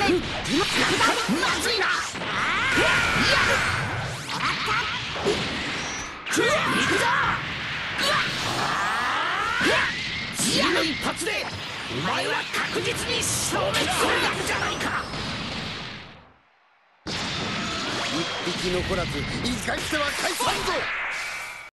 まずいな。行くぞ。次の一発でお前は確実に消滅するやつじゃないか。 一匹残らず生かしては返さんぞ。